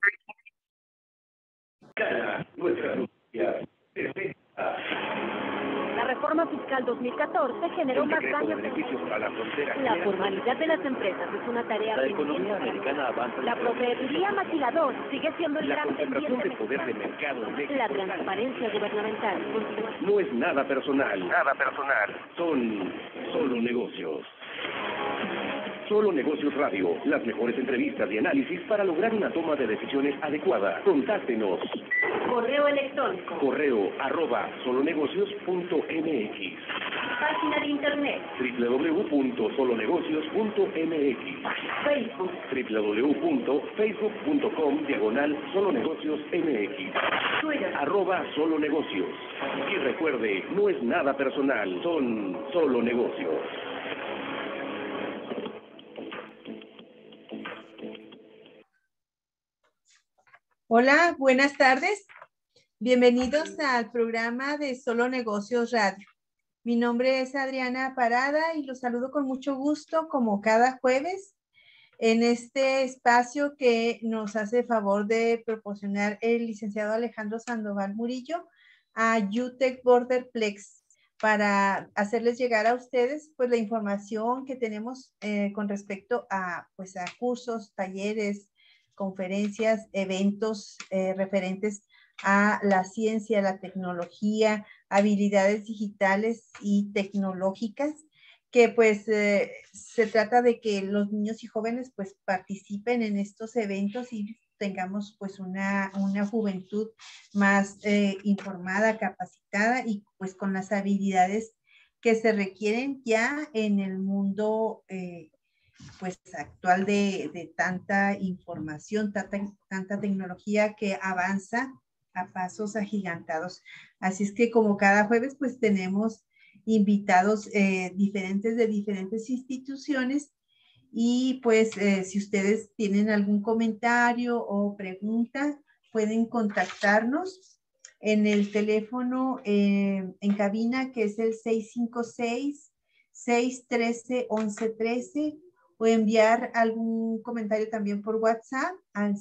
La reforma fiscal 2014 generó más daños. La formalidad de las empresas es una tarea La economía americana avanza. La proveeduría maquilador sigue siendo el La gran concentración pendiente de poder de mercado en México. La transparencia gubernamental. No es nada personal. Nada personal. Son solo negocios. Solo Negocios Radio. Las mejores entrevistas y análisis para lograr una toma de decisiones adecuada. Contáctenos. Correo electrónico. Correo @solonegocios.mx. Página de internet. www.solonegocios.mx. Facebook. www.facebook.com/solonegociosmx. Twitter. @solonegocios. Y recuerde, no es nada personal, son solo negocios. Hola, buenas tardes. Bienvenidos al programa de Solo Negocios Radio. Mi nombre es Adriana Parada y los saludo con mucho gusto como cada jueves en este espacio que nos hace favor de proporcionar el licenciado Alejandro Sandoval Murillo a UTEC Borderplex para hacerles llegar a ustedes pues la información que tenemos con respecto a pues a cursos, talleres, conferencias, eventos referentes a la ciencia, la tecnología, habilidades digitales y tecnológicas, que pues se trata de que los niños y jóvenes pues participen en estos eventos y tengamos pues una juventud más informada, capacitada y pues con las habilidades que se requieren ya en el mundo pues actual de tanta información, tanta tecnología que avanza a pasos agigantados. Así es que como cada jueves pues tenemos invitados diferentes de diferentes instituciones y pues si ustedes tienen algún comentario o pregunta pueden contactarnos en el teléfono en cabina que es el 656-613-1113 o enviar algún comentario también por WhatsApp al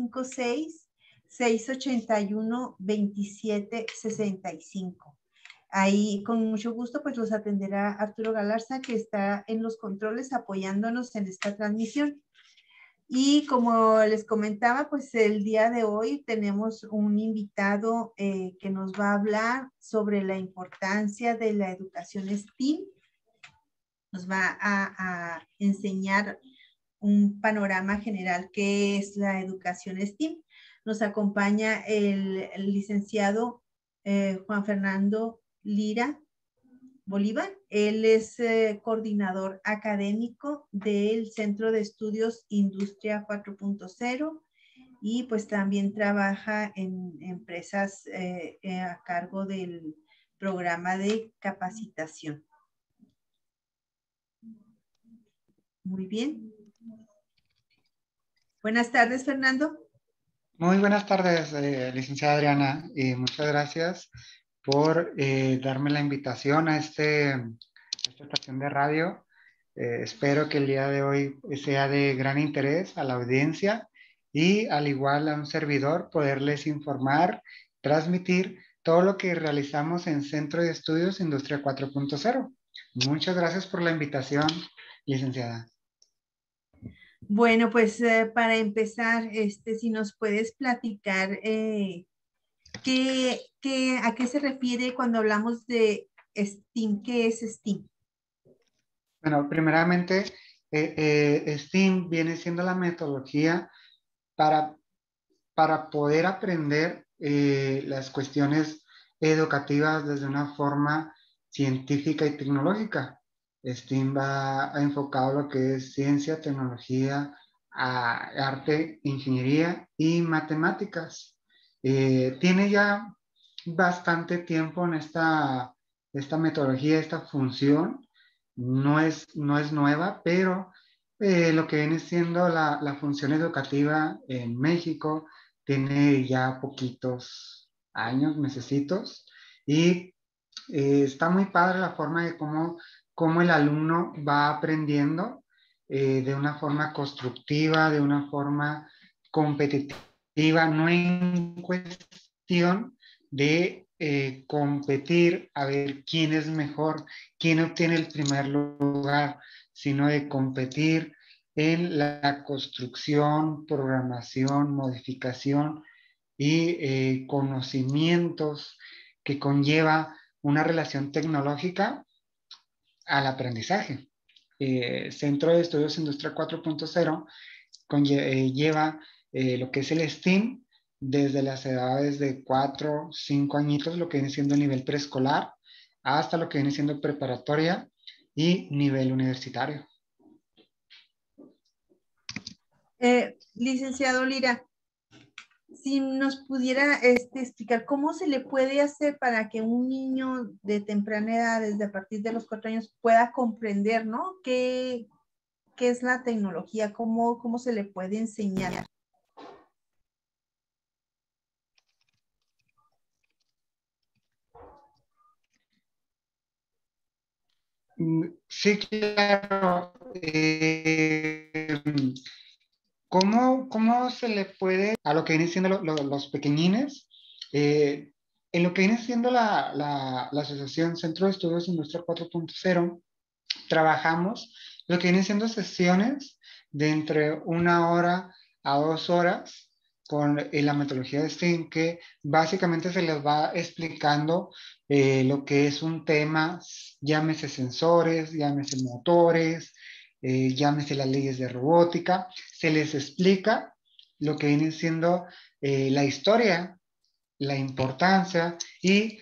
656-681-2765. Ahí con mucho gusto pues los atenderá Arturo Galarza, que está en los controles apoyándonos en esta transmisión. Y como les comentaba, pues el día de hoy tenemos un invitado que nos va a hablar sobre la importancia de la educación STEAM. Nos va a enseñar un panorama general que es la educación STEAM. Nos acompaña el licenciado Juan Fernando Lira Bolívar. Él es coordinador académico del Centro de Estudios Industria 4.0 y pues también trabaja en empresas a cargo del programa de capacitación. Muy bien. Buenas tardes, Fernando. Muy buenas tardes, licenciada Adriana, y muchas gracias por darme la invitación a esta estación de radio. Espero que el día de hoy sea de gran interés a la audiencia y al igual a un servidor poderles informar, transmitir todo lo que realizamos en Centro de Estudios Industria 4.0. Muchas gracias por la invitación, licenciada. Bueno, pues para empezar, si nos puedes platicar ¿a qué se refiere cuando hablamos de STEAM? ¿Qué es STEAM? Bueno, primeramente, STEAM viene siendo la metodología para poder aprender las cuestiones educativas desde una forma científica y tecnológica. STEAM va enfocado a lo que es ciencia, tecnología, arte, ingeniería y matemáticas. Tiene ya bastante tiempo en esta metodología, esta función. No es nueva, pero lo que viene siendo la función educativa en México tiene ya poquitos años, mesecitos, y está muy padre la forma de cómo el alumno va aprendiendo de una forma constructiva, de una forma competitiva no en cuestión de competir a ver quién es mejor, quién obtiene el primer lugar, sino de competir en la construcción, programación, modificación y conocimientos que conlleva una relación tecnológica al aprendizaje. Centro de Estudios Industria 4.0 lleva lo que es el STEAM desde las edades de 4, 5 añitos, lo que viene siendo el nivel preescolar, hasta lo que viene siendo preparatoria y nivel universitario. Licenciado Lira, si nos pudiera explicar cómo se le puede hacer para que un niño de temprana edad, desde a partir de los 4 años, pueda comprender, ¿no? ¿Qué es la tecnología? ¿Cómo se le puede enseñar? Sí, claro. ¿Cómo se le puede a lo que vienen siendo los pequeñines? En lo que viene siendo la Asociación Centro de Estudios Industria 4.0, trabajamos lo que vienen siendo sesiones de entre 1 hora a 2 horas con la metodología de STEAM, que básicamente se les va explicando lo que es un tema, llámese sensores, llámese motores, llámese las leyes de robótica, se les explica lo que viene siendo la historia, la importancia y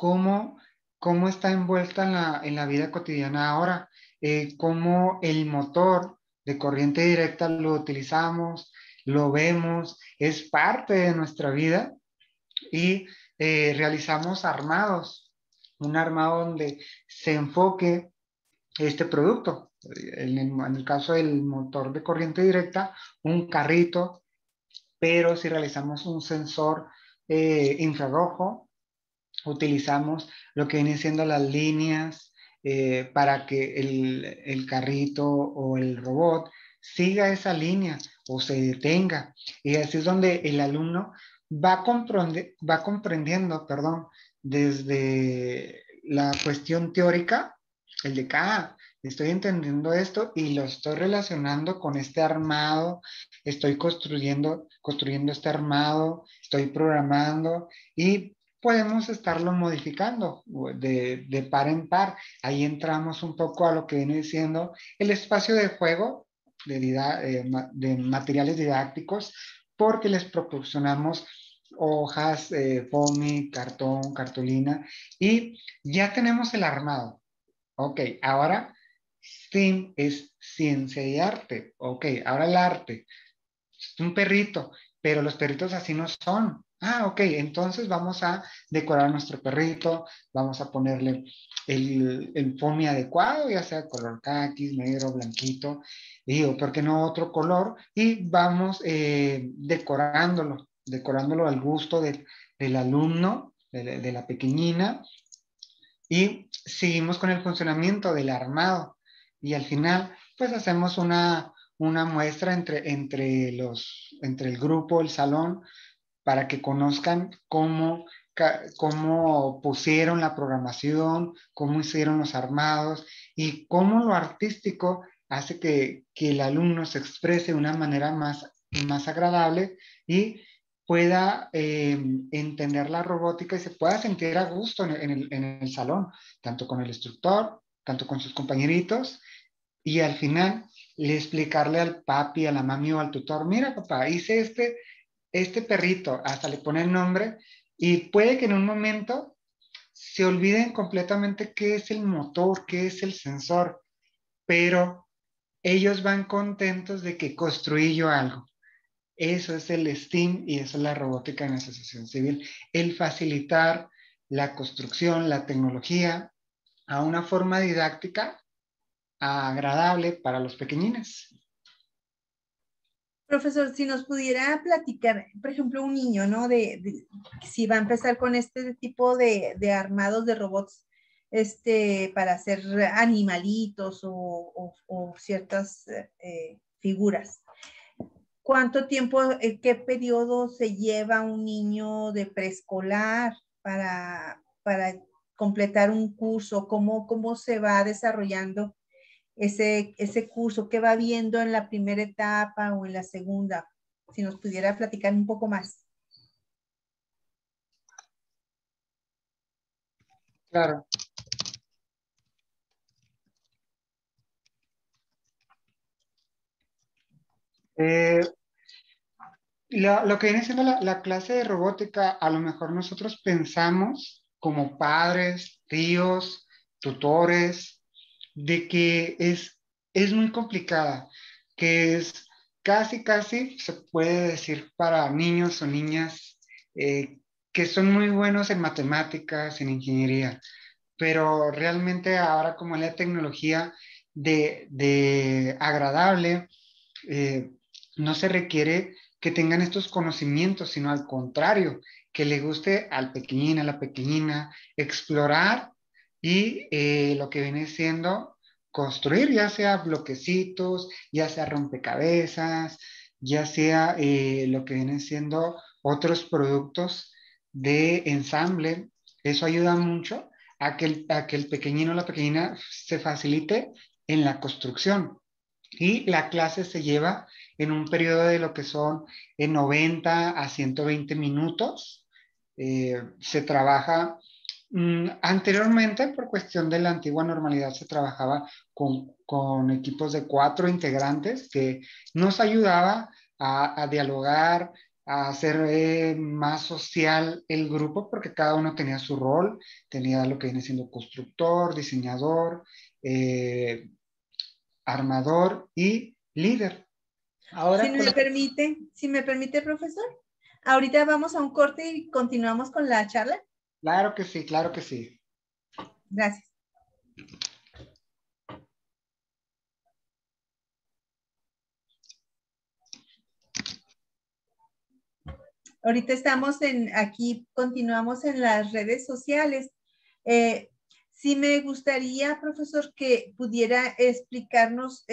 cómo está envuelta en la vida cotidiana ahora, cómo el motor de corriente directa lo utilizamos, lo vemos, es parte de nuestra vida y realizamos armados, un armado donde se enfoque este producto. En el caso del motor de corriente directa, un carrito, pero si realizamos un sensor infrarrojo, utilizamos lo que vienen siendo las líneas para que el carrito o el robot siga esa línea o se detenga. Y así es donde el alumno va comprendiendo, perdón, desde la cuestión teórica, el de cada, estoy entendiendo esto y lo estoy relacionando con este armado, estoy construyendo este armado, estoy programando y podemos estarlo modificando de par en par. Ahí entramos un poco a lo que viene siendo el espacio de juego de materiales didácticos, porque les proporcionamos hojas, foamy, cartón, cartulina, y ya tenemos el armado. Ok, ahora STEAM es ciencia y arte. Ok, ahora el arte. Un perrito, pero los perritos así no son. Ah, ok, entonces vamos a decorar nuestro perrito, vamos a ponerle el foamy adecuado, ya sea color caquis, negro, blanquito, o por qué no otro color, y vamos decorándolo al gusto del alumno, de la pequeñina, y seguimos con el funcionamiento del armado. Y al final, pues hacemos una muestra entre el grupo, el salón, para que conozcan cómo pusieron la programación, cómo hicieron los armados y cómo lo artístico hace que el alumno se exprese de una manera más agradable y pueda entender la robótica y se pueda sentir a gusto en el salón, tanto con el instructor, tanto con sus compañeritos, y al final le explicarle al papi, a la mami o al tutor, mira papá, hice este perrito, hasta le pone el nombre, y puede que en un momento se olviden completamente qué es el motor, qué es el sensor, pero ellos van contentos de que construí yo algo. Eso es el STEAM y eso es la robótica en asociación civil. El facilitar la construcción, la tecnología a una forma didáctica agradable para los pequeñines. Profesor, si nos pudiera platicar, por ejemplo, un niño, ¿no? Si va a empezar con este tipo de armados de robots, para hacer animalitos o ciertas figuras. ¿Cuánto tiempo, qué periodo se lleva un niño de preescolar para completar un curso? ¿Cómo se va desarrollando ese curso? ¿Qué va viendo en la primera etapa o en la segunda? Si nos pudiera platicar un poco más. Claro. Eh, lo que viene siendo la clase de robótica, a lo mejor nosotros pensamos como padres, tíos, tutores, de que es muy complicada, que es casi se puede decir para niños o niñas que son muy buenos en matemáticas, en ingeniería, pero realmente ahora como la tecnología de agradable, eh, no se requiere que tengan estos conocimientos, sino al contrario, que le guste al pequeñín, a la pequeñina, explorar y lo que viene siendo construir, ya sea bloquecitos, ya sea rompecabezas, ya sea lo que viene siendo otros productos de ensamble. Eso ayuda mucho a que el pequeñino o la pequeñina se facilite en la construcción. Y la clase se lleva en un periodo de lo que son 90 a 120 minutos. Se trabaja, anteriormente, por cuestión de la antigua normalidad, se trabajaba con equipos de 4 integrantes que nos ayudaba a dialogar, a hacer más social el grupo, porque cada uno tenía su rol, tenía lo que viene siendo constructor, diseñador, eh, armador y líder. Si Ahora, me permite, si me permite, profesor, ahorita vamos a un corte y continuamos con la charla. claro que sí, claro que sí. Gracias. Ahorita estamos aquí continuamos en las redes sociales. Sí me gustaría, profesor, que pudiera explicarnos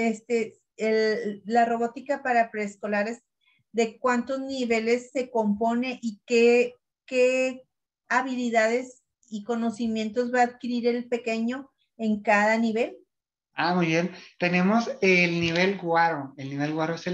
la robótica para preescolares, de cuántos niveles se compone y qué habilidades y conocimientos va a adquirir el pequeño en cada nivel. Muy bien. Tenemos el nivel Guaro. El nivel Guaro es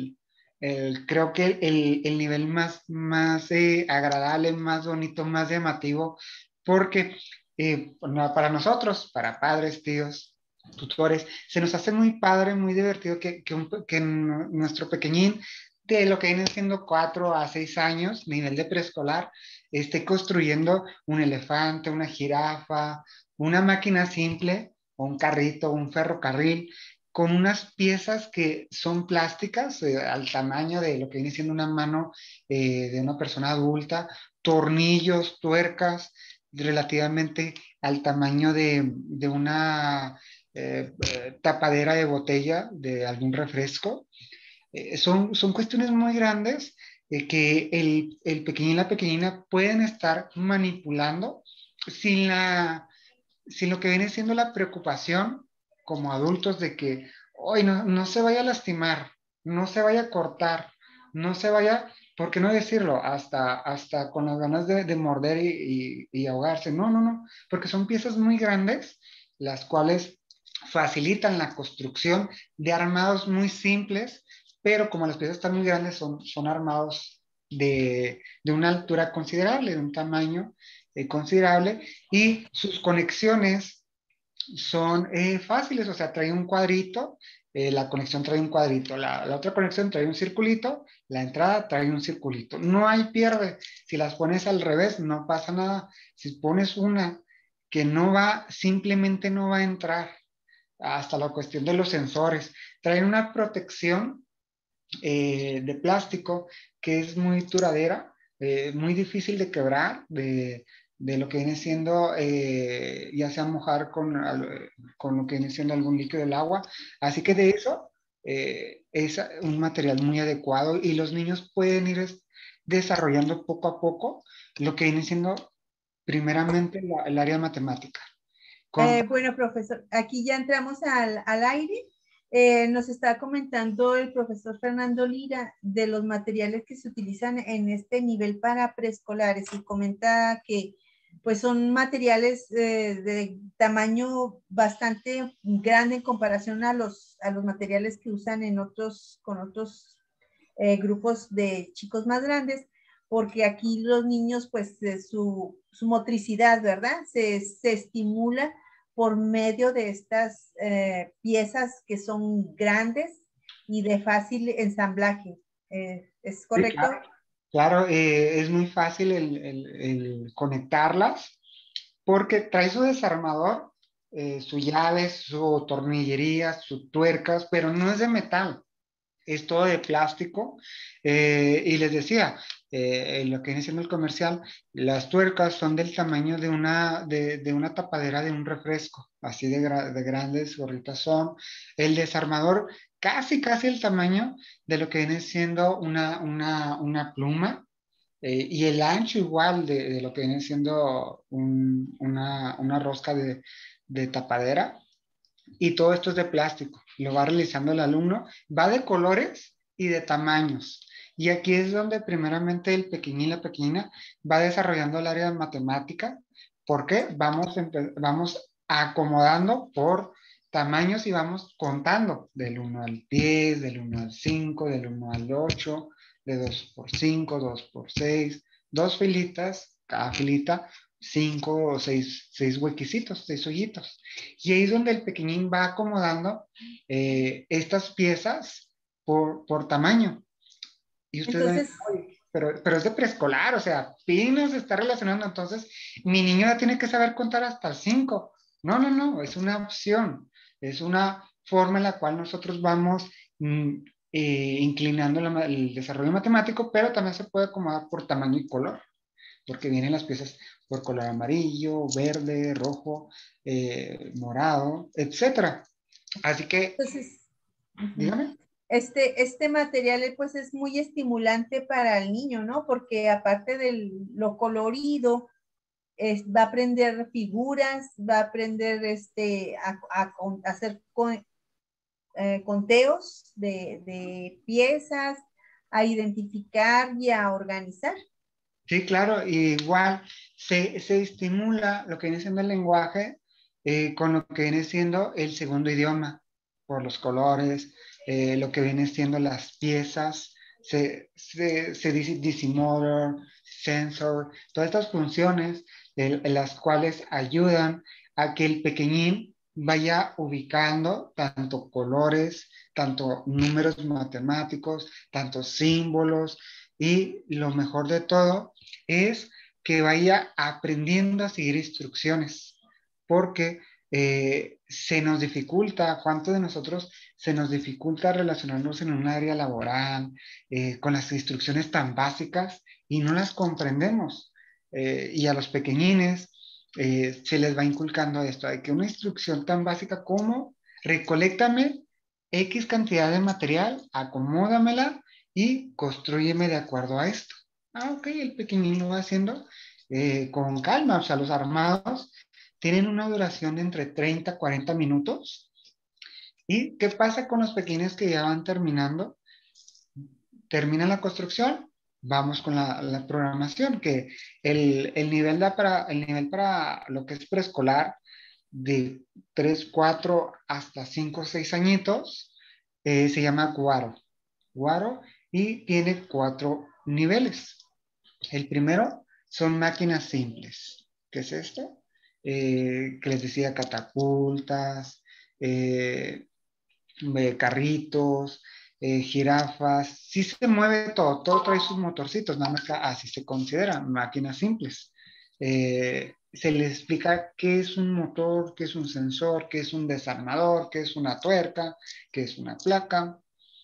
creo que el nivel más agradable, más bonito, más llamativo, porque para nosotros, para padres, tíos, tutores, se nos hace muy padre, muy divertido que nuestro pequeñín, de lo que viene siendo 4 a 6 años, nivel de preescolar, esté construyendo un elefante, una jirafa, una máquina simple o un carrito, un ferrocarril, con unas piezas que son plásticas al tamaño de lo que viene siendo una mano de una persona adulta, tornillos, tuercas, relativamente al tamaño de una tapadera de botella de algún refresco. Son cuestiones muy grandes que el pequeño y la pequeñina pueden estar manipulando sin sin lo que viene siendo la preocupación como adultos de que hoy no se vaya a lastimar, no se vaya a cortar, no se vaya, ¿por qué no decirlo? Hasta con las ganas de morder y ahogarse. No, porque son piezas muy grandes, las cuales facilitan la construcción de armados muy simples, pero como las piezas están muy grandes, son armados de una altura considerable, de un tamaño considerable, y sus conexiones son fáciles, o sea, trae un cuadrito, la conexión trae un cuadrito, la otra conexión trae un circulito, la entrada trae un circulito. No hay pierde. Si las pones al revés, no pasa nada. Si pones una que no va, simplemente no va a entrar. Hasta la cuestión de los sensores. Traen una protección de plástico que es muy duradera, muy difícil de quebrar, de lo que viene siendo, ya sea mojar con lo que viene siendo algún líquido del agua. Así que de eso es un material muy adecuado y los niños pueden ir desarrollando poco a poco lo que viene siendo primeramente el área matemática. Bueno, profesor, aquí ya entramos al aire. Nos está comentando el profesor Fernando Lira de los materiales que se utilizan en este nivel para preescolares y comenta que pues son materiales de tamaño bastante grande en comparación a los materiales que usan con otros grupos de chicos más grandes, porque aquí los niños pues su motricidad, ¿verdad? Se estimula por medio de estas piezas que son grandes y de fácil ensamblaje. ¿Es Sí, correcto? claro. Claro, es muy fácil el conectarlas porque trae su desarmador, su llave, su tornillería, sus tuercas, pero no es de metal, es todo de plástico. Y les decía, lo que viene siendo el comercial, las tuercas son del tamaño de una tapadera de un refresco, así de grandes gorritas son. El desarmador, casi el tamaño de lo que viene siendo una pluma. Y el ancho igual de lo que viene siendo una rosca de tapadera. Y todo esto es de plástico. Lo va realizando el alumno. Va de colores y de tamaños. Y aquí es donde primeramente el pequeñín, la pequeñina, va desarrollando el área de matemática. ¿Por qué? Vamos acomodando por tamaños y vamos contando del 1 al 10, del 1 al 5, del 1 al 8, de 2 por 5, 2 por 6, dos filitas, cada filita, 5 o 6 huequicitos, 6 hoyitos. Y ahí es donde el pequeñín va acomodando estas piezas por tamaño. Y ustedes van a Entonces, decir, "Oye, pero es de preescolar, o sea, apenas se está relacionando, entonces mi niño ya tiene que saber contar hasta 5. No, es una opción, es una forma en la cual nosotros vamos inclinando el desarrollo matemático, pero también se puede acomodar por tamaño y color, porque vienen las piezas por color amarillo, verde, rojo, morado, etcétera. Así que, entonces, dígame. este material pues es muy estimulante para el niño, ¿no? Porque aparte de lo colorido, va a aprender figuras, va a aprender a hacer conteos de piezas, a identificar y a organizar. Sí, claro, igual se estimula lo que viene siendo el lenguaje con lo que viene siendo el segundo idioma, por los colores, lo que viene siendo las piezas, se dice Decimotor, sensor, todas estas funciones las cuales ayudan a que el pequeñín vaya ubicando tanto colores, tanto números matemáticos, tanto símbolos y lo mejor de todo es que vaya aprendiendo a seguir instrucciones, porque se nos dificulta, ¿cuánto de nosotros se nos dificulta relacionarnos en un área laboral con las instrucciones tan básicas y no las comprendemos? Y a los pequeñines se les va inculcando esto, de que una instrucción tan básica como recoléctame X cantidad de material, acomódamela y construyeme de acuerdo a esto. Ah, ok, el pequeñín lo va haciendo con calma. O sea, los armados tienen una duración de entre 30 a 40 minutos. ¿Y qué pasa con los pequeños que ya van terminando? Terminan la construcción, vamos con la programación, que el nivel para lo que es preescolar de 3 4 hasta 5 6 añitos se llama Guaro. Guaro y tiene 4 niveles. El primero son máquinas simples. ¿Qué es esto? Que les decía catapultas, eh, carritos, jirafas. Sí se mueve todo, todo trae sus motorcitos, nada más que así se consideran máquinas simples. Se les explica qué es un motor, qué es un sensor, qué es un desarmador, qué es una tuerca, qué es una placa.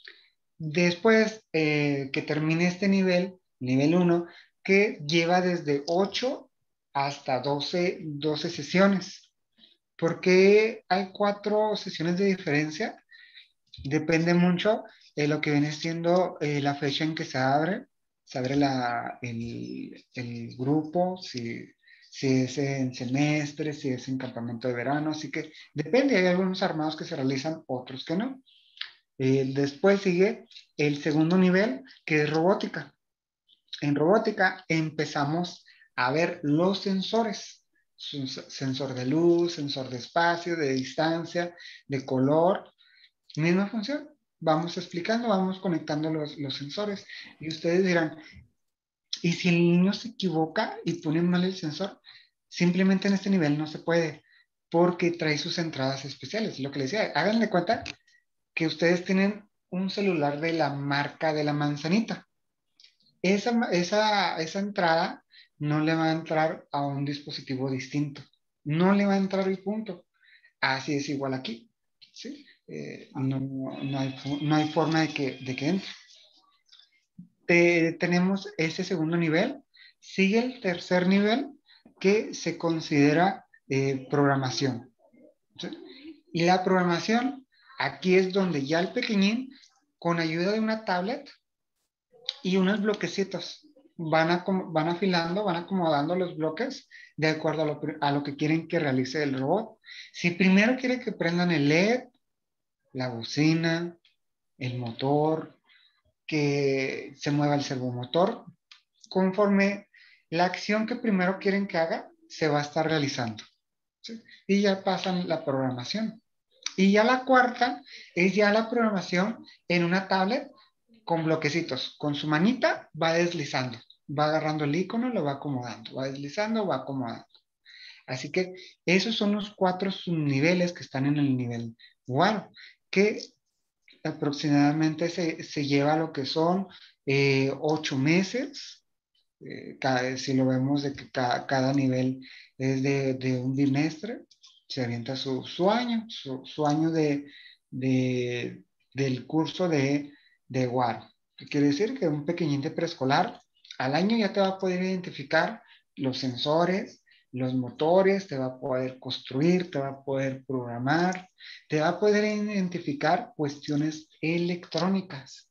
Después que termine este nivel 1, que lleva desde 8 hasta 12 sesiones. ¿Por qué hay 4 sesiones de diferencia? Depende mucho de lo que viene siendo la fecha en que se abre. Se abre el grupo, si es en semestre, si es en campamento de verano, así que depende, hay algunos armados que se realizan, otros que no. Después sigue el segundo nivel, que es robótica. En robótica empezamos a ver los sensores, sensor de luz, sensor de espacio, de distancia, de color, misma función. Vamos explicando, vamos conectando los sensores y ustedes dirán, ¿y si el niño se equivoca y pone mal el sensor? Simplemente en este nivel no se puede porque trae sus entradas especiales. Lo que les decía, háganle cuenta que ustedes tienen un celular de la marca de la manzanita. Esa entrada no le va a entrar a un dispositivo distinto. No le va a entrar el punto. Así es igual aquí. ¿Sí? No hay forma de que entre. Tenemos ese segundo nivel. Sigue el tercer nivel que se considera programación. ¿Sí? Y la programación, aquí es donde ya el pequeñín, con ayuda de una tablet y unos bloquecitos, van afilando, van acomodando los bloques de acuerdo a lo que quieren que realice el robot. Si primero quiere que prendan el LED, la bocina, el motor, que se mueva el servomotor, conforme la acción que primero quieren que haga, se va a estar realizando. ¿Sí? Y ya pasan la programación. Y ya la cuarta es ya la programación en una tablet con bloquecitos. Con su manita va deslizando, va agarrando el icono, lo va acomodando, va deslizando, va acomodando. Así que esos son los 4 subniveles que están en el nivel WAR, que aproximadamente se lleva lo que son 8 meses. Si lo vemos de que cada nivel es de un bimestre, se avienta su año, su año del curso de WAR. ¿Qué quiere decir? Que un pequeñín de preescolar al año ya te va a poder identificar los sensores, los motores, te va a poder construir, te va a poder programar, te va a poder identificar cuestiones electrónicas.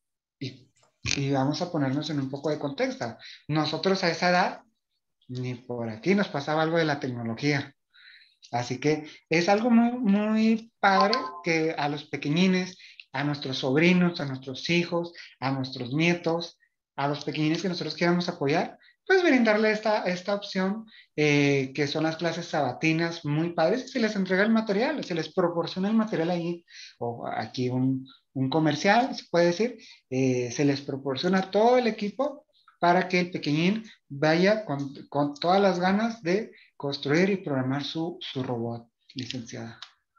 Y vamos a ponernos en un poco de contexto. Nosotros a esa edad, ni por aquí nos pasaba algo de la tecnología. Así que es algo muy, muy padre que a los pequeñines, a nuestros sobrinos, a nuestros hijos, a nuestros nietos, a los pequeñines que nosotros queramos apoyar, pues brindarle esta opción que son las clases sabatinas muy padres. Se les entrega el material, se les proporciona el material ahí, o aquí un comercial, se puede decir, se les proporciona todo el equipo para que el pequeñín vaya con todas las ganas de construir y programar su robot, licenciada.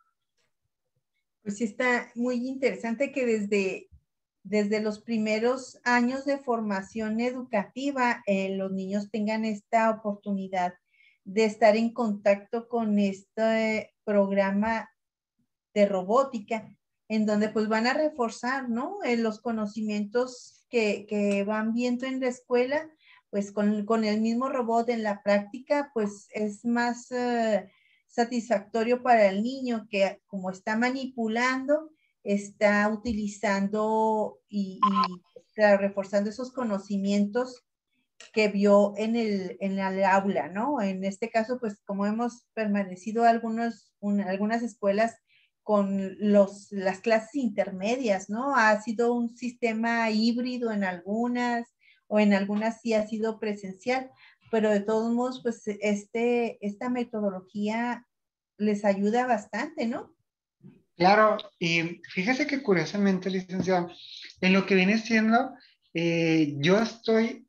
Pues sí, está muy interesante que desde los primeros años de formación educativa, los niños tengan esta oportunidad de estar en contacto con este programa de robótica, en donde pues van a reforzar, ¿no? Los conocimientos que van viendo en la escuela, pues con el mismo robot en la práctica, pues es más satisfactorio para el niño que como está manipulando, está utilizando y está reforzando esos conocimientos que vio en el aula, ¿no? En este caso, pues como hemos permanecido algunas escuelas con las clases intermedias, ¿no? Ha sido un sistema híbrido en algunas, o en algunas sí ha sido presencial, pero de todos modos, pues esta metodología les ayuda bastante, ¿no? Claro, y fíjese que curiosamente, licenciado, en lo que viene siendo, yo estoy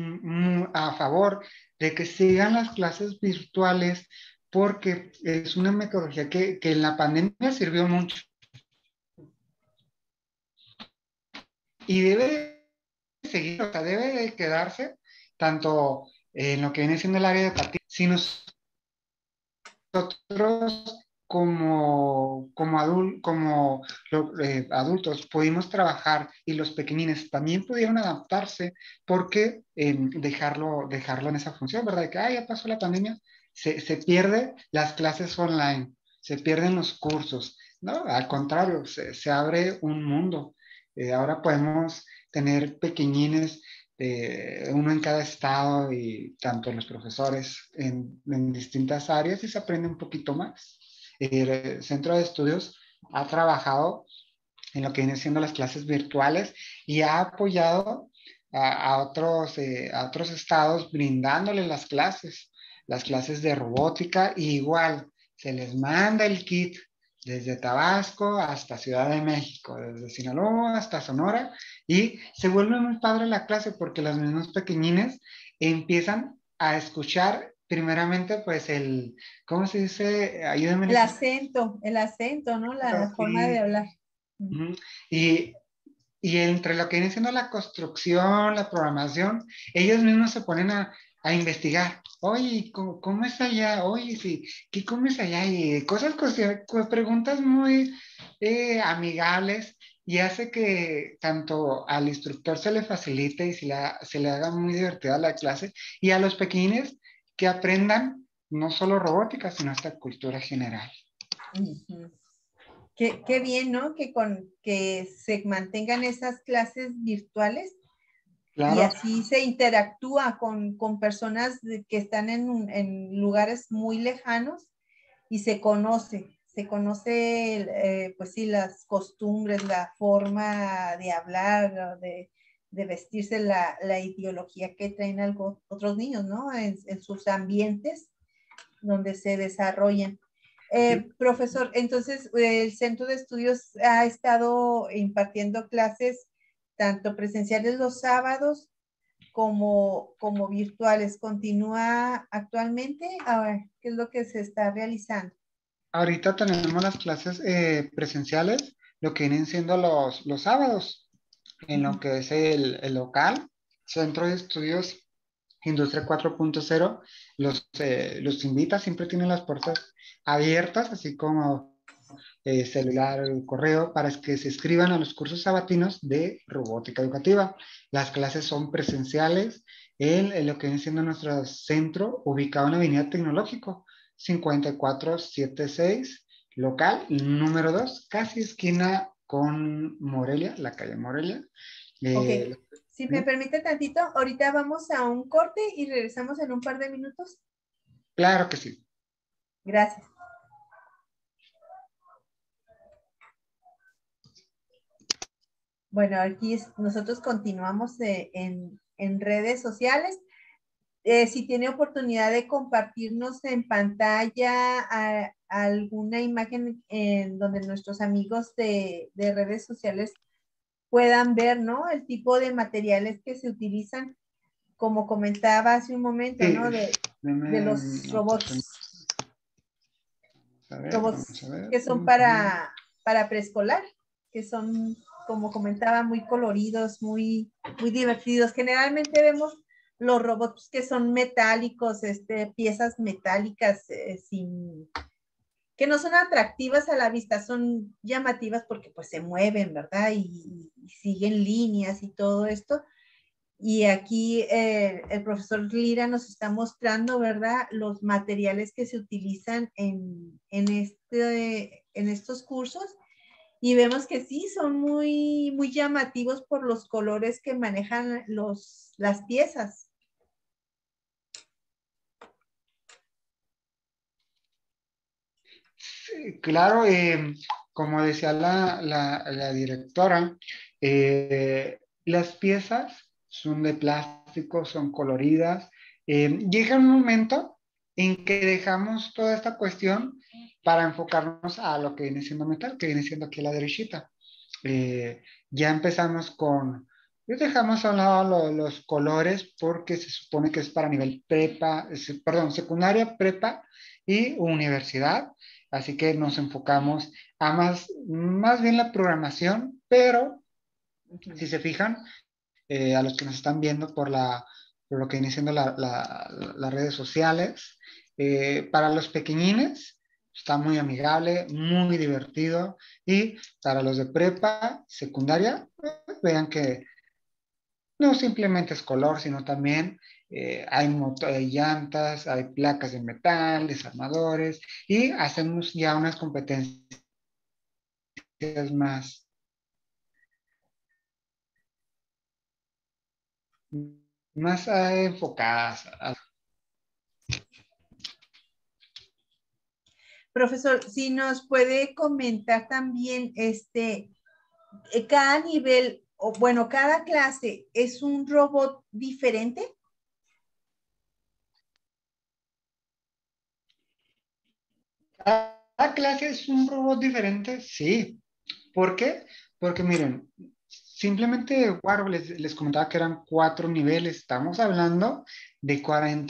a favor de que sigan las clases virtuales porque es una metodología que en la pandemia sirvió mucho y debe de seguir, o sea, debe de quedarse tanto en lo que viene siendo el área educativa, si nosotros como adultos pudimos trabajar y los pequeñines también pudieron adaptarse, ¿por qué dejarlo en esa función, verdad? De que ya pasó la pandemia, se pierde las clases online, se pierden los cursos, ¿no? Al contrario, se abre un mundo. Ahora podemos tener pequeñines uno en cada estado y tanto los profesores en distintas áreas y se aprende un poquito más. El centro de estudios ha trabajado en lo que viene siendo las clases virtuales y ha apoyado a otros estados brindándoles las clases de robótica, y igual se les manda el kit desde Tabasco hasta Ciudad de México, desde Sinaloa hasta Sonora, y se vuelve muy padre la clase porque los mismos pequeñines empiezan a escuchar primeramente pues ¿cómo se dice? Ayúdenme en El acento, ¿no? La forma de sí. hablar. Ujú. Y, y entre lo que viene siendo la construcción, la programación, ellos mismos se ponen a investigar. Oye, ¿cómo es allá? Oye, sí, ¿qué comes allá? Y cosas, preguntas muy amigables, y hace que tanto al instructor se le facilite y se le haga muy divertida la clase, y a los pequeños que aprendan no solo robótica, sino esta cultura general. Ujú. Qué bien, ¿no? Que se mantengan esas clases virtuales y Claro. así se interactúa con personas que están en lugares muy lejanos y se conoce, pues sí, las costumbres, la forma de hablar, de vestirse, la ideología que traen otros niños, ¿no? En sus ambientes donde se desarrollan. Profesor, entonces el Centro de Estudios ha estado impartiendo clases tanto presenciales los sábados como virtuales. ¿Continúa actualmente? A ver, ¿qué es lo que se está realizando? Ahorita tenemos las clases presenciales, lo que vienen siendo los sábados, en lo que es el local, Centro de Estudios Industria 4.0, los invita, siempre tienen las puertas abiertas, así como celular o correo, para que se inscriban a los cursos sabatinos de robótica educativa. Las clases son presenciales en lo que viene siendo nuestro centro, ubicado en la Avenida Tecnológico, 5476, local número 2, casi esquina con Morelia, la calle Morelia. Ok, Eh, si me permite tantito, ahorita vamos a un corte y regresamos en un par de minutos. claro que sí. Gracias. Bueno, aquí nosotros continuamos en redes sociales. Si tiene oportunidad de compartirnos en pantalla alguna imagen en donde nuestros amigos de redes sociales puedan ver, ¿no? El tipo de materiales que se utilizan, como comentaba hace un momento, Sí, ¿no? De los vamos a robots ver. que son para preescolar, que son, como comentaba, muy coloridos, muy divertidos. Generalmente vemos los robots que son metálicos, piezas metálicas que no son atractivas a la vista, son llamativas porque pues se mueven, ¿verdad? Y siguen líneas y todo esto. Y aquí el profesor Lira nos está mostrando, ¿verdad?, los materiales que se utilizan en estos cursos. Y vemos que sí, son muy llamativos por los colores que manejan las piezas. Sí, claro, como decía la directora, las piezas son de plástico, son coloridas. Llega un momento en que dejamos toda esta cuestión para enfocarnos a lo que viene siendo metal, que viene siendo aquí a la derechita. Ya empezamos dejamos a un lado los colores porque se supone que es para nivel perdón, secundaria, prepa y universidad. Así que nos enfocamos a más bien la programación, pero si se fijan, a los que nos están viendo por lo que viene siendo las redes sociales, para los pequeñines está muy amigable, muy divertido, y para los de prepa, secundaria, vean que no simplemente es color, sino también hay llantas, hay placas de metal, desarmadores, y hacemos ya unas competencias más. más enfocadas. Profesor, si nos puede comentar también, cada nivel, o bueno, cada clase es un robot diferente. ¿Cada clase es un robot diferente? Sí. ¿Por qué? Porque miren, simplemente Waro les comentaba que eran 4 niveles. Estamos hablando de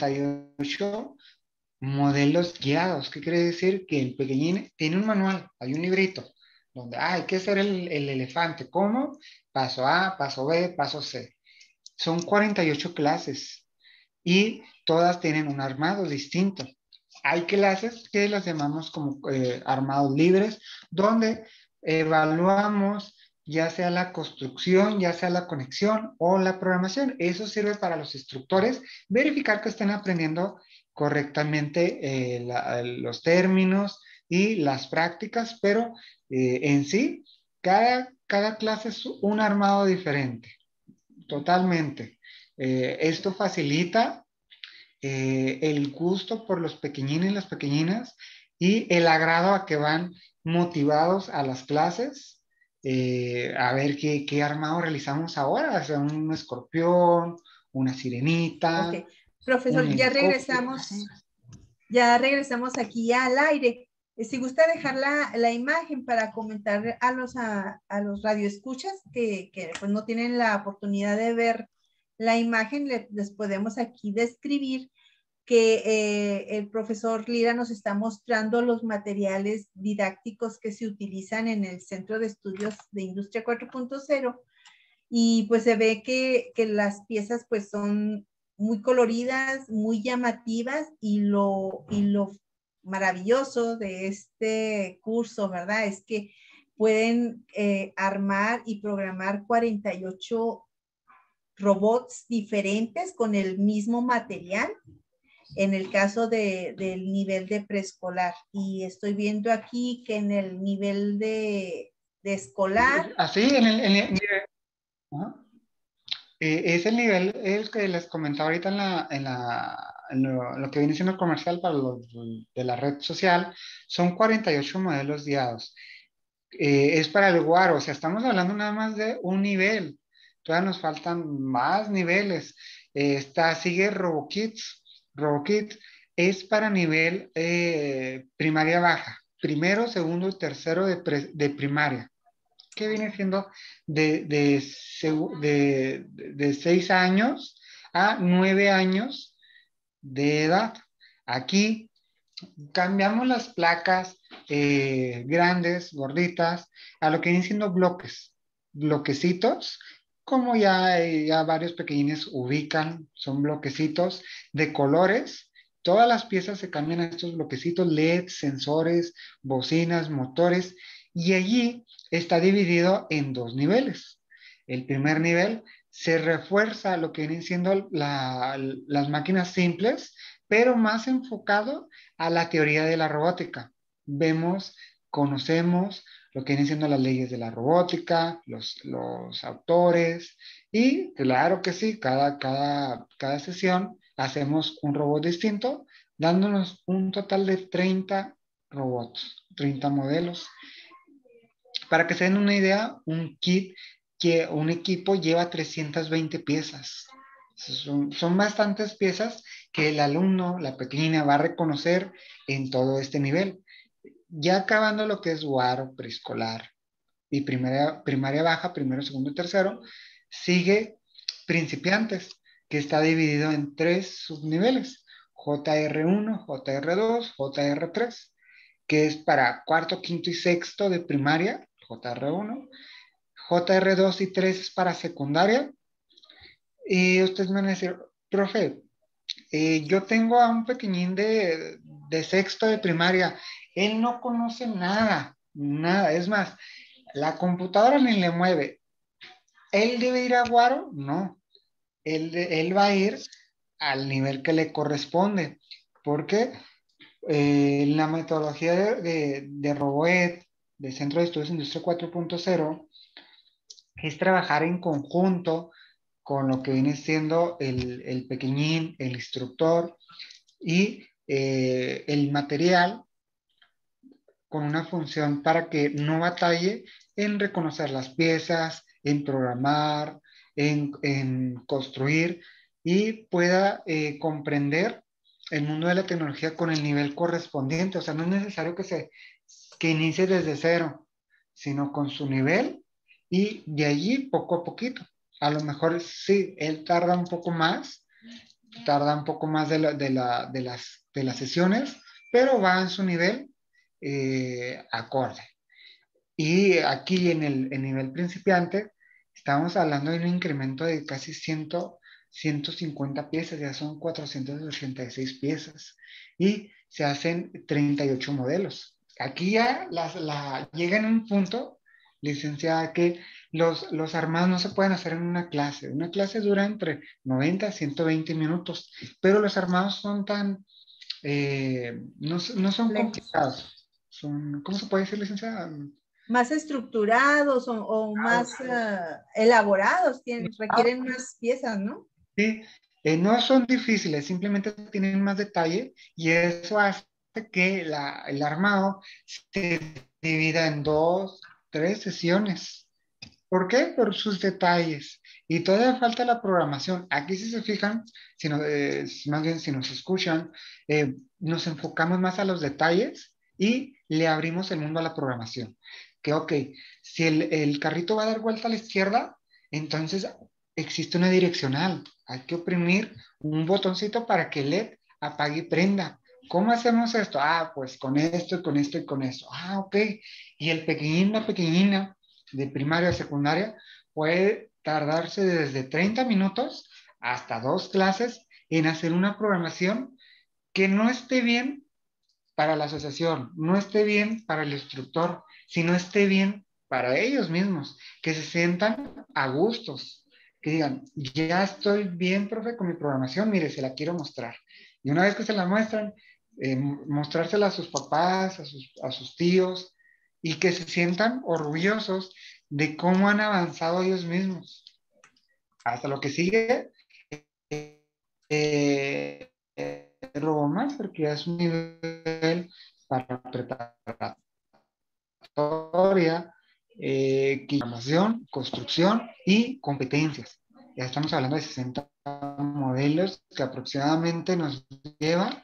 48 modelos guiados. ¿Qué quiere decir? Que el pequeñín tiene un manual, hay un librito, donde hay que ser el elefante. ¿Cómo? Paso A, paso B, paso C. Son 48 clases y todas tienen un armado distinto. Hay clases que las llamamos como armados libres, donde evaluamos ya sea la construcción, ya sea la conexión o la programación. Eso sirve para los instructores verificar que estén aprendiendo correctamente los términos y las prácticas, pero en sí, cada clase es un armado diferente, totalmente. Esto facilita el gusto por los pequeñines y las pequeñinas y el agrado a que van motivados a las clases. A ver qué armado realizamos ahora, o sea, un escorpión, una sirenita, Ok, profesor, un helicóptero. ya regresamos aquí al aire. Si gusta dejar la imagen para comentar a los radioescuchas que pues no tienen la oportunidad de ver la imagen, les podemos aquí describir que el profesor Lira nos está mostrando los materiales didácticos que se utilizan en el Centro de Estudios de Industria 4.0 y pues se ve que las piezas pues son muy coloridas, muy llamativas y lo maravilloso de este curso, ¿verdad? Es que pueden armar y programar 48 robots diferentes con el mismo material en el caso del nivel de preescolar. Y estoy viendo aquí que en el nivel de escolar. Así, ajá. Es el nivel el que les comentaba ahorita en lo que viene siendo comercial para los de la red social. Son 48 modelos guiados. Es para el Guaro, o sea, estamos hablando nada más de un nivel. Todavía nos faltan más niveles. Sigue RoboKids. RoboKids es para nivel primaria baja, primero, segundo y tercero de primaria, que viene siendo de 6 años a 9 años de edad. Aquí cambiamos las placas grandes, gorditas, a lo que vienen siendo bloquecitos, como ya varios pequeñines ubican, son bloquecitos de colores. Todas las piezas se cambian a estos bloquecitos, LED, sensores, bocinas, motores, y allí está dividido en 2 niveles. El primer nivel se refuerza lo que vienen siendo las máquinas simples, pero más enfocado a la teoría de la robótica. Vemos, conocemos lo que vienen siendo las leyes de la robótica, los autores, y claro que sí, cada sesión hacemos un robot distinto, dándonos un total de 30 robots, 30 modelos. Para que se den una idea, un equipo lleva 320 piezas. Son bastantes piezas que el alumno, la pequeña, va a reconocer en todo este nivel. Ya acabando lo que es Guaro, preescolar y primaria baja, primero, segundo y tercero, sigue principiantes, que está dividido en 3 subniveles: JR1, JR2, JR3, que es para cuarto, quinto y sexto de primaria, JR1, JR2 y 3 es para secundaria. Y ustedes me van a decir, profe, yo tengo a un pequeñín de sexto de primaria, él no conoce nada, nada, es más, la computadora ni le mueve. ¿Él debe ir a Guaro? No, él va a ir al nivel que le corresponde, porque la metodología de RoboEd, de Centro de Estudios Industria 4.0, es trabajar en conjunto con lo que viene siendo el pequeñín, el instructor y el material con una función para que no batalle en reconocer las piezas, en programar, en construir y pueda comprender el mundo de la tecnología con el nivel correspondiente. O sea, no es necesario que inicie desde cero, sino con su nivel y de allí poco a poquito. A lo mejor sí, él tarda un poco más de las sesiones, pero va en su nivel acorde. Y aquí en el nivel principiante, estamos hablando de un incremento de casi 150 piezas, ya son 486 piezas. Y se hacen 38 modelos. Aquí ya llega en un punto, licenciada, que los armados no se pueden hacer en una clase. Una clase dura entre 90 a 120 minutos, pero los armados son no son complicados. ¿Cómo se puede decir, licenciada? Más estructurados o más elaborados, requieren más piezas, ¿no? Sí, no son difíciles, simplemente tienen más detalle y eso hace que el armado se divida en 2, 3 sesiones. ¿Por qué? Por sus detalles. Y todavía falta la programación. Aquí si se fijan, más bien si nos escuchan, nos enfocamos más a los detalles y le abrimos el mundo a la programación. Que ok, si el carrito va a dar vuelta a la izquierda, entonces existe una direccional. Hay que oprimir un botoncito para que el LED apague y prenda. ¿Cómo hacemos esto? Ah, pues con esto y con esto y con eso. Ah, ok. Y el pequeñín, la pequeñina de primaria a secundaria puede tardarse desde 30 minutos hasta 2 clases en hacer una programación que no esté bien para la asociación, no esté bien para el instructor, sino esté bien para ellos mismos, que se sientan a gustos, que digan, ya estoy bien, profe, con mi programación, mire, se la quiero mostrar. Y una vez que se la muestran, mostrársela a sus papás, a sus tíos, y que se sientan orgullosos de cómo han avanzado ellos mismos. Hasta lo que sigue, eh, RoboMaster, que es un nivel para preparatoria, programación, construcción y competencias. Ya estamos hablando de 60 modelos que aproximadamente nos lleva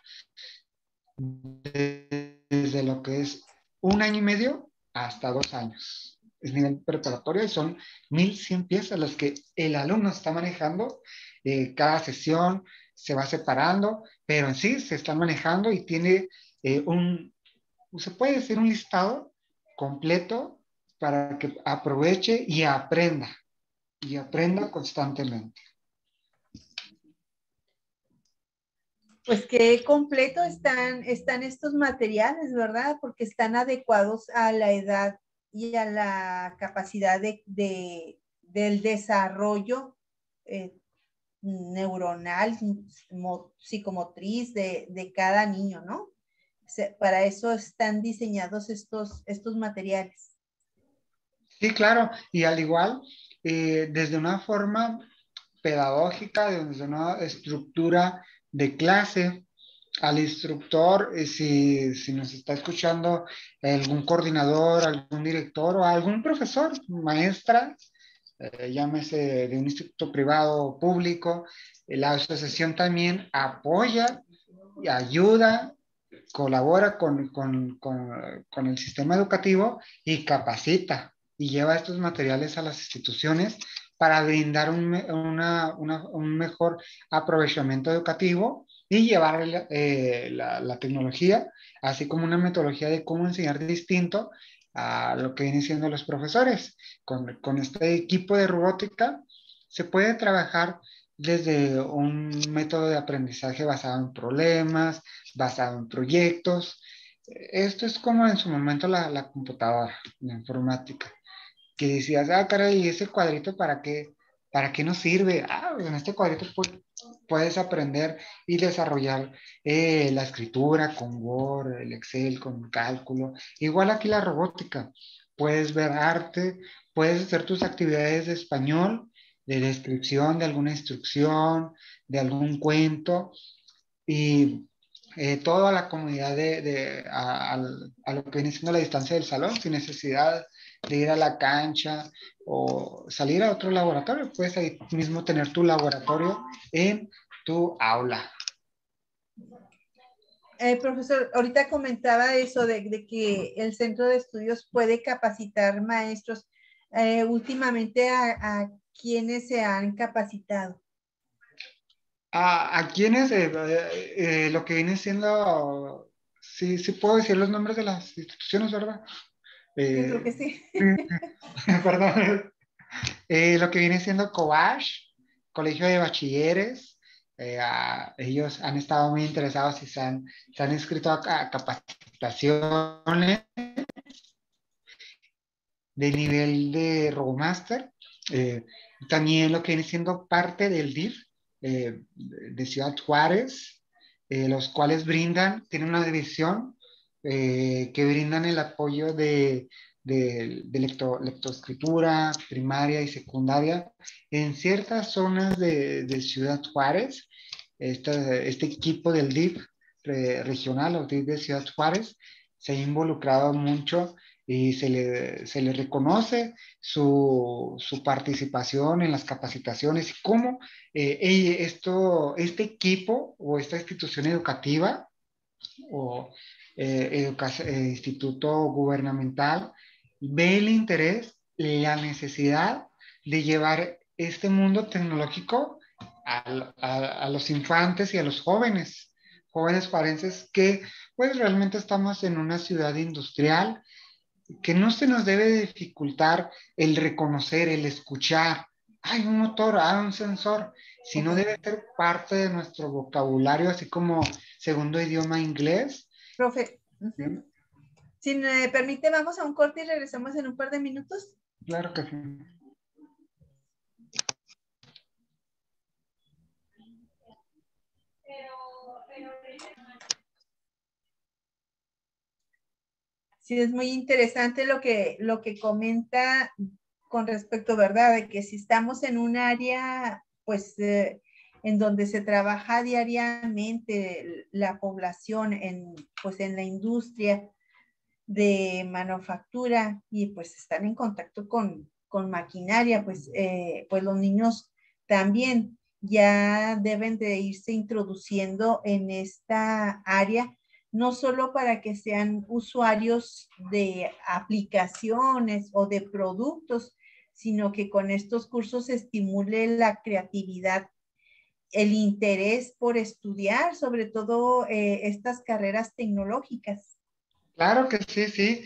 desde lo que es 1 año y medio hasta 2 años. Es nivel preparatorio y son 1100 piezas las que el alumno está manejando. Cada sesión se va separando, pero en sí se está manejando y tiene se puede decir un listado completo para que aproveche y aprenda constantemente. Pues qué completo están estos materiales, ¿verdad? Porque están adecuados a la edad y a la capacidad del desarrollo neuronal, psicomotriz de cada niño, ¿no? Para eso están diseñados estos materiales. Sí, claro, y al igual, desde una forma pedagógica, desde una estructura de clase, al instructor, si nos está escuchando algún coordinador, algún director o algún profesor, maestra, llámese de un instituto privado o público, la asociación también apoya y ayuda, colabora con el sistema educativo y capacita y lleva estos materiales a las instituciones para brindar un mejor aprovechamiento educativo y llevar la tecnología, así como una metodología de cómo enseñar distinto a lo que vienen siendo los profesores. Con este equipo de robótica se puede trabajar desde un método de aprendizaje basado en problemas, basado en proyectos. Esto es como en su momento la computadora, la informática, que decías, ah, caray, ¿y ese cuadrito para qué nos sirve? Ah, pues en este cuadrito puedes aprender y desarrollar la escritura con Word, el Excel, con cálculo. Igual aquí la robótica. Puedes ver arte, puedes hacer tus actividades de español de descripción de alguna instrucción, de algún cuento, y toda la comunidad a lo que viene siendo la distancia del salón, sin necesidad de ir a la cancha o salir a otro laboratorio. Puedes ahí mismo tener tu laboratorio en tu aula. Profesor, ahorita comentaba eso de que el centro de estudios puede capacitar maestros. Últimamente, ¿a quiénes se han capacitado? A quienes lo que viene siendo, sí, sí puedo decir los nombres de las instituciones, ¿verdad? Yo creo que sí. Perdón. Lo que viene siendo COBASH, Colegio de Bachilleres, ellos han estado muy interesados y se han inscrito a capacitaciones de nivel de RoboMaster. Eh, También lo que viene siendo parte del DIF de Ciudad Juárez, los cuales tienen una división que brindan el apoyo de lectoescritura primaria y secundaria en ciertas zonas de Ciudad Juárez. Este equipo del DIF regional o DIF de Ciudad Juárez se ha involucrado mucho y se le reconoce su participación en las capacitaciones y cómo este equipo o esta institución educativa o instituto gubernamental ve el interés, la necesidad de llevar este mundo tecnológico a los infantes y a los jóvenes parenses que pues realmente estamos en una ciudad industrial que no se nos debe dificultar el reconocer, el escuchar. Hay un motor, hay un sensor, sino debe ser parte de nuestro vocabulario, así como segundo idioma inglés. Profe, si me permite, vamos a un corte y regresamos en un par de minutos. Claro que sí. Sí, es muy interesante lo que comenta con respecto, ¿verdad? De que si estamos en un área, pues, en donde se trabaja diariamente la población pues, en la industria de manufactura y pues están en contacto con maquinaria, pues los niños también ya deben de irse introduciendo en esta área, no solo para que sean usuarios de aplicaciones o de productos, sino que con estos cursos se estimule la creatividad, el interés por estudiar, sobre todo estas carreras tecnológicas. Claro que sí, sí.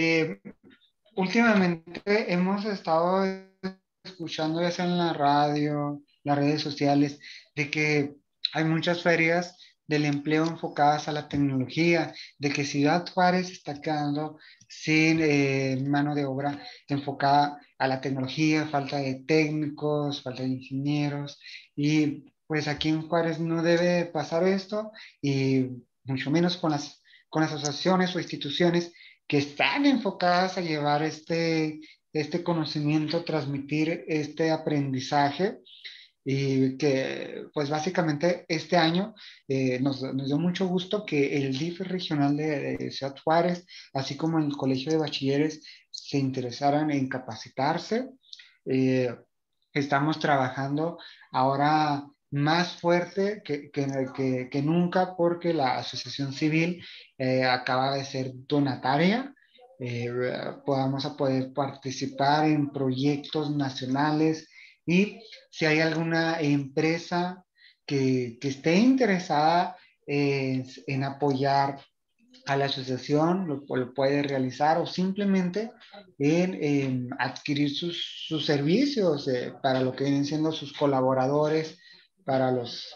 Últimamente hemos estado escuchando ya sea en la radio, las redes sociales, de que hay muchas ferias del empleo enfocadas a la tecnología, de que Ciudad Juárez está quedando sin mano de obra enfocada a la tecnología, falta de técnicos, falta de ingenieros, y pues aquí en Juárez no debe pasar esto, y mucho menos con las asociaciones o instituciones que están enfocadas a llevar este conocimiento, transmitir este aprendizaje y que pues básicamente este año nos dio mucho gusto que el DIF regional de Ciudad Juárez, así como el Colegio de Bachilleres, se interesaran en capacitarse. Eh, Estamos trabajando ahora más fuerte que nunca porque la asociación civil acaba de ser donataria. eh, Podamos a poder participar en proyectos nacionales y si hay alguna empresa que esté interesada en apoyar a la asociación, lo puede realizar o simplemente en adquirir sus servicios para lo que vienen siendo sus colaboradores, para los...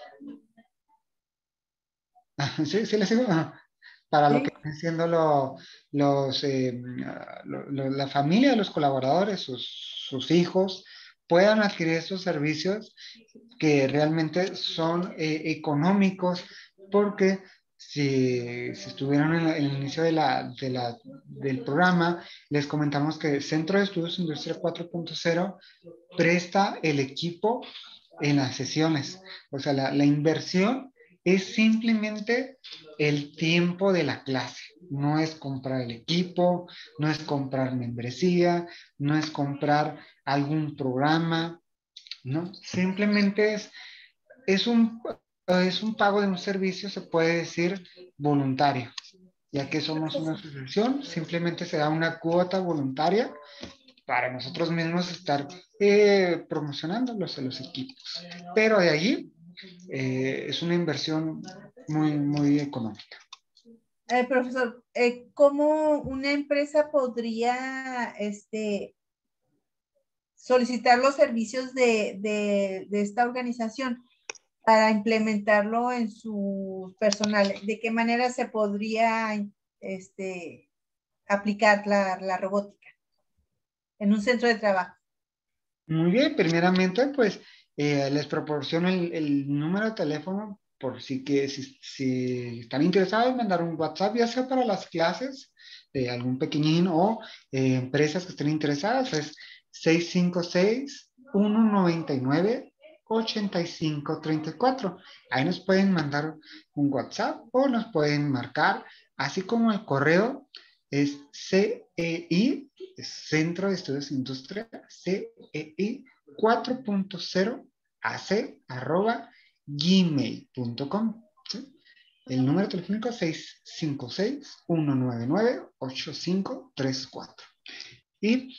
¿Sí, sí les digo? Para lo que ¿Sí? vienen siendo la familia de los colaboradores, sus hijos, puedan adquirir estos servicios que realmente son económicos porque si estuvieron en el inicio del programa, les comentamos que Centro de Estudios Industria 4.0 presta el equipo en las sesiones. O sea, la inversión es simplemente el tiempo de la clase. No es comprar el equipo, no es comprar membresía, no es comprar algún programa, ¿no? Simplemente es un, es un pago de un servicio, se puede decir, voluntario. Ya que somos una asociación, simplemente se da una cuota voluntaria para nosotros mismos estar promocionando los equipos. Pero de allí es una inversión muy económica. Profesor, ¿cómo una empresa podría solicitar los servicios de esta organización para implementarlo en su personal? ¿De qué manera se podría aplicar la robótica en un centro de trabajo? Muy bien, primeramente, pues les proporciono el número de teléfono por si están interesados en mandar un WhatsApp, ya sea para las clases de algún pequeñín o empresas que estén interesadas, es 656-199-8534. Ahí nos pueden mandar un WhatsApp o nos pueden marcar, así como el correo es CEI, Centro de Estudios Industria, CEI 4.0 ac@gmail.com. ¿Sí? El número telefónico es 656-199-8534. Y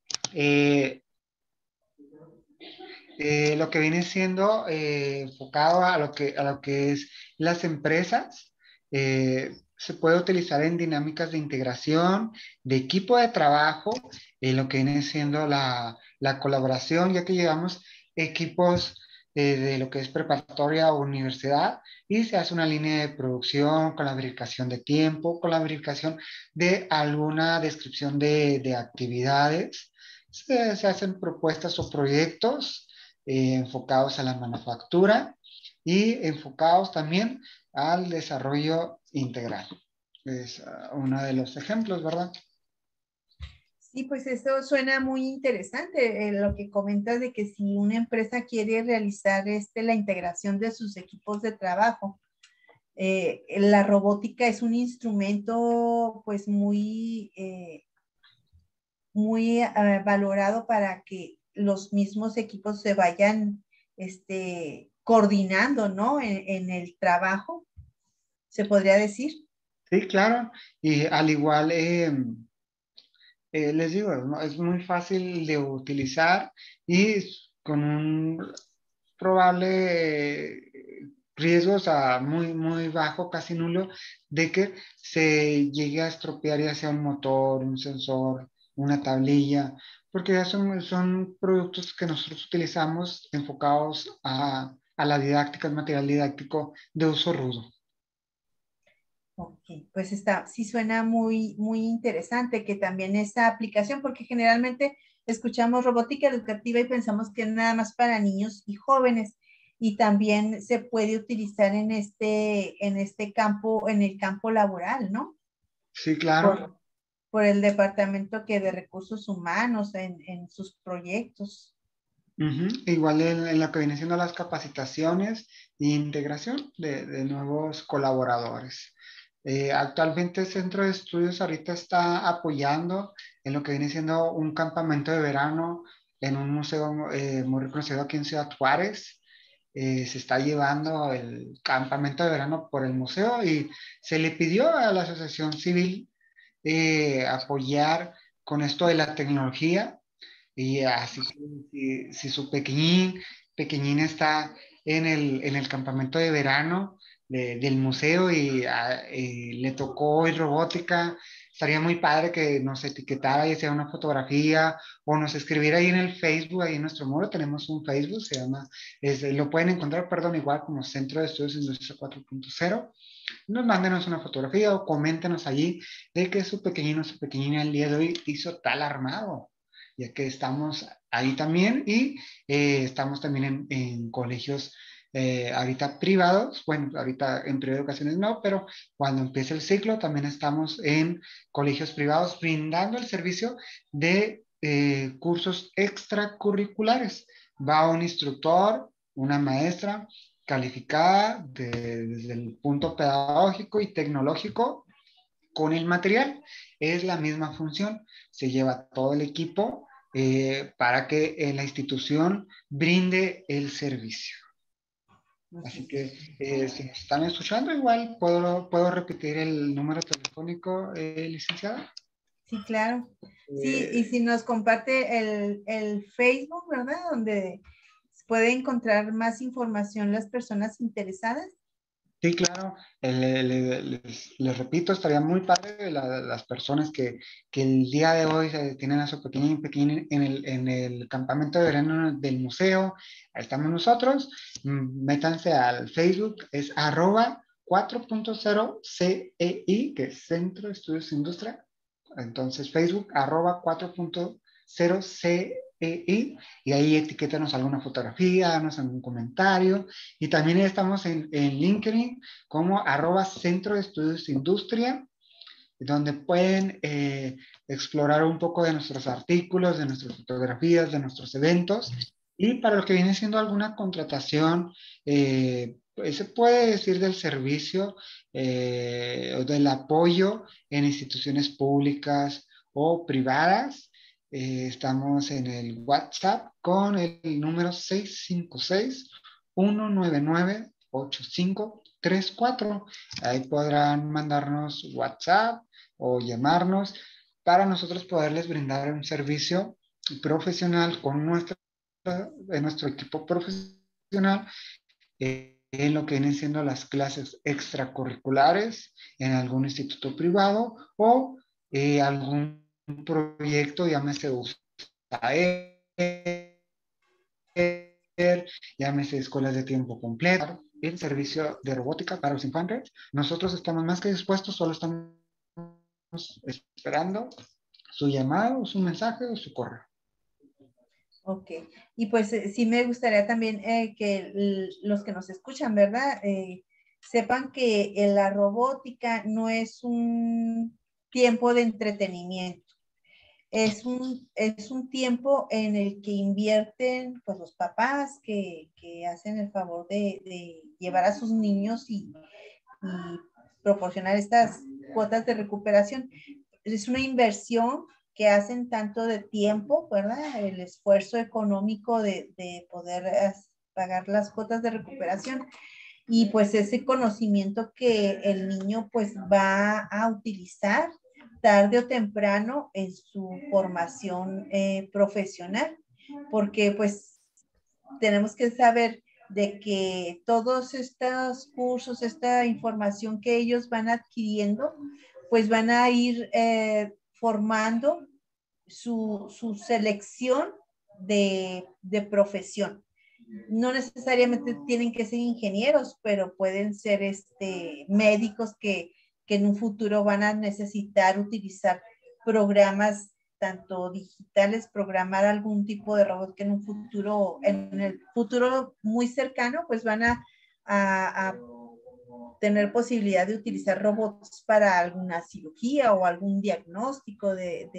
lo que viene siendo enfocado a lo que es las empresas, se puede utilizar en dinámicas de integración, de equipo de trabajo, lo que viene siendo la colaboración, ya que llevamos equipos de lo que es preparatoria o universidad y se hace una línea de producción con la verificación de tiempo, con la verificación de alguna descripción de actividades. Se hacen propuestas o proyectos enfocados a la manufactura y enfocados también al desarrollo integral. Es uno de los ejemplos, ¿verdad? Sí, pues eso suena muy interesante, lo que comentas de que si una empresa quiere realizar la integración de sus equipos de trabajo, la robótica es un instrumento pues muy valorado para que los mismos equipos se vayan coordinando, ¿no? En el trabajo, se podría decir. Sí, claro. Y al igual, les digo, ¿no? Es muy fácil de utilizar y con un probable riesgo, o sea, muy bajo, casi nulo, de que se llegue a estropear ya sea un motor, un sensor, una tablilla, porque ya son productos que nosotros utilizamos enfocados a la didáctica, el material didáctico de uso rudo. Ok, pues sí suena muy interesante que también esta aplicación, porque generalmente escuchamos robótica educativa y pensamos que es nada más para niños y jóvenes, y también se puede utilizar en este campo, en el campo laboral, ¿no? Sí, claro. Por el departamento de recursos humanos en sus proyectos. Igual en lo que viene siendo las capacitaciones e integración de nuevos colaboradores. Actualmente el Centro de Estudios ahorita está apoyando en lo que viene siendo un campamento de verano en un museo muy reconocido aquí en Ciudad Juárez. Se está llevando el campamento de verano por el museo y se le pidió a la Asociación Civil apoyar con esto de la tecnología y así si su pequeñín está en el campamento de verano del museo y le tocó hoy robótica, estaría muy padre que nos etiquetara y sea una fotografía o nos escribiera ahí en el Facebook, ahí en nuestro muro tenemos un Facebook, se llama, lo pueden encontrar, perdón, igual como Centro de Estudios Industria 4.0. Nos mándenos una fotografía o coméntenos allí de que su pequeñino o su pequeñina el día de hoy hizo tal armado, ya que estamos ahí también y estamos también en colegios ahorita privados, bueno, ahorita en privado de ocasiones no, pero cuando empiece el ciclo también estamos en colegios privados brindando el servicio de cursos extracurriculares. Va un instructor, una maestra calificada desde el punto pedagógico y tecnológico con el material. Es la misma función. Se lleva todo el equipo para que la institución brinde el servicio. Así que si nos están escuchando, igual puedo repetir el número telefónico, licenciada. Sí, claro. Sí, y si nos comparte el Facebook, ¿verdad? Donde puede encontrar más información las personas interesadas. Sí, claro. Les repito, estaría muy padre de las personas que el día de hoy tienen a su pequeño en el campamento de verano del museo. Ahí estamos nosotros. Métanse al Facebook, es @4.0 CEI, que es Centro de Estudios de Industria. Entonces, Facebook, @4.0 CEI, y ahí etiquétanos alguna fotografía, danos algún comentario. Y también estamos en LinkedIn como @Centro de Estudios de Industria, donde pueden explorar un poco de nuestros artículos, de nuestras fotografías, de nuestros eventos. Y para lo que viene siendo alguna contratación, pues se puede decir del servicio o del apoyo en instituciones públicas o privadas. Estamos en el WhatsApp con el número 656-199-8534. Ahí podrán mandarnos WhatsApp o llamarnos para nosotros poderles brindar un servicio profesional con nuestro equipo profesional en lo que vienen siendo las clases extracurriculares en algún instituto privado o algún proyecto, llámese USAER, llámese escuelas de tiempo completo, el servicio de robótica para los infantes. Nosotros estamos más que dispuestos, solo estamos esperando su llamado, su mensaje o su correo. Ok, y pues sí me gustaría también que los que nos escuchan, ¿verdad? Sepan que la robótica no es un tiempo de entretenimiento. Es un tiempo en el que invierten pues, los papás que hacen el favor de llevar a sus niños y proporcionar estas cuotas de recuperación. Es una inversión que hacen tanto de tiempo, ¿verdad? El esfuerzo económico de poder pagar las cuotas de recuperación y pues ese conocimiento que el niño pues va a utilizar tarde o temprano en su formación profesional, porque pues tenemos que saber de que todos estos cursos, esta información que ellos van adquiriendo, pues van a ir formando su selección de profesión. No necesariamente tienen que ser ingenieros, pero pueden ser médicos que en un futuro van a necesitar utilizar programas tanto digitales, programar algún tipo de robot que en el futuro muy cercano, pues van a tener posibilidad de utilizar robots para alguna cirugía o algún diagnóstico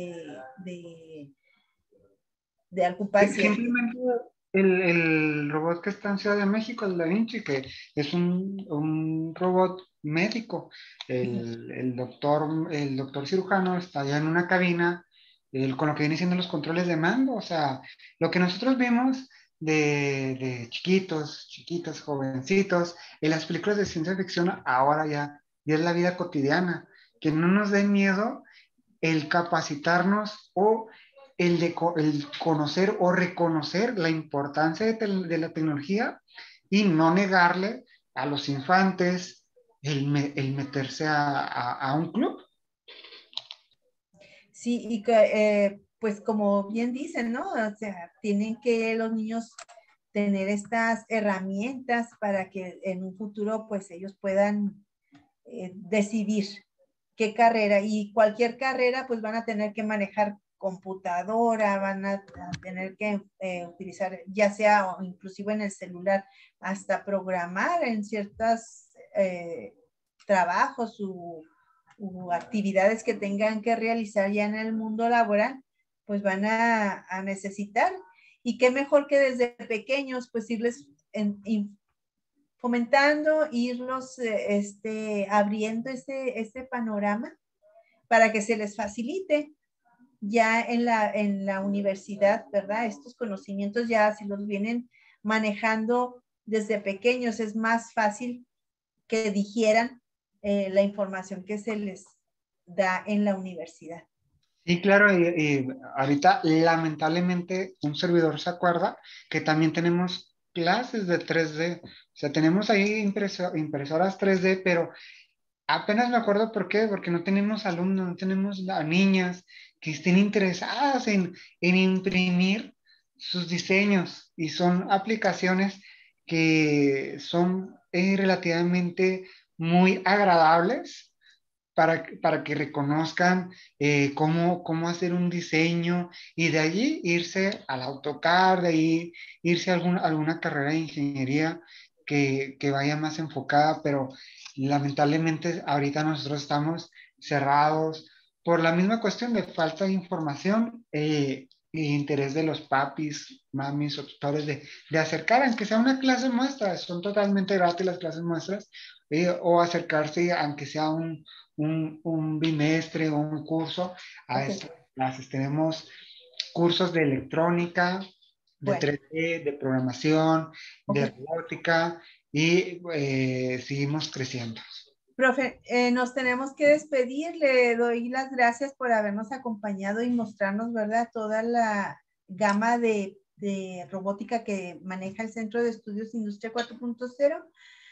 de algún paciente. Simplemente el robot que está en Ciudad de México, el Da Vinci, que es un robot médico. El doctor cirujano está allá en una cabina con lo que viene siendo los controles de mando. O sea, lo que nosotros vimos de chiquitos, jovencitos, en las películas de ciencia ficción, ahora ya es la vida cotidiana. Que no nos dé miedo el capacitarnos o el conocer o reconocer la importancia de la tecnología y no negarle a los infantes el meterse a un club. Sí, y que, pues como bien dicen, ¿no? O sea, tienen que los niños tener estas herramientas para que en un futuro, pues ellos puedan decidir qué carrera y cualquier carrera, pues van a tener que manejar computadora, van a tener que utilizar, ya sea o inclusive en el celular, hasta programar en ciertos trabajos u actividades que tengan que realizar ya en el mundo laboral, pues van a necesitar. Y qué mejor que desde pequeños, pues irles fomentando, irlos abriendo este panorama para que se les facilite ya en la universidad, ¿verdad? Estos conocimientos ya si los vienen manejando desde pequeños, es más fácil que digieran la información que se les da en la universidad. Sí, claro, y ahorita lamentablemente un servidor se acuerda que también tenemos clases de 3D, o sea, tenemos ahí impresoras 3D, pero apenas me acuerdo por qué, porque no tenemos alumnos, no tenemos a niñas que estén interesadas en imprimir sus diseños y son aplicaciones que son relativamente muy agradables para que reconozcan cómo hacer un diseño y de allí irse al AutoCAD, de ahí irse a alguna carrera de ingeniería que vaya más enfocada, pero lamentablemente ahorita nosotros estamos cerrados por la misma cuestión de falta de información e interés de los papis, mamis o tutores de acercar, aunque sea una clase muestra, son totalmente gratis las clases muestras, o acercarse aunque sea un bimestre o un curso a estas clases. Tenemos cursos de electrónica, de 3D, de programación, de robótica y seguimos creciendo. Profe, nos tenemos que despedir. Le doy las gracias por habernos acompañado y mostrarnos, ¿verdad?, toda la gama de robótica que maneja el Centro de Estudios Industria 4.0.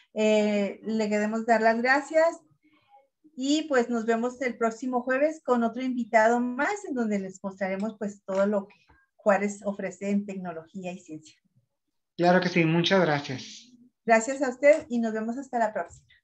Le queremos dar las gracias y pues nos vemos el próximo jueves con otro invitado más en donde les mostraremos pues todo lo que Juárez ofrece en tecnología y ciencia. Claro que sí, muchas gracias. Gracias a usted y nos vemos hasta la próxima.